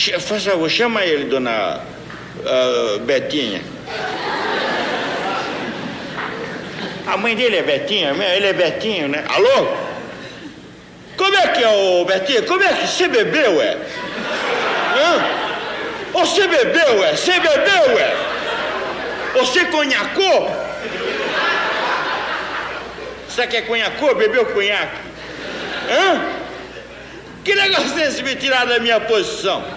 Faz favor, chama ele, dona Betinha. A mãe dele é Betinha, ele é Betinho, né? Alô? Como é que é, ô Betinha? Como é que você bebeu, ué? Hã? Você bebeu, ué? Você bebeu, ué? Você conhacou? Você que é conhacou? Bebeu conhaque? Hã? Que negócio é esse me tirar da minha posição?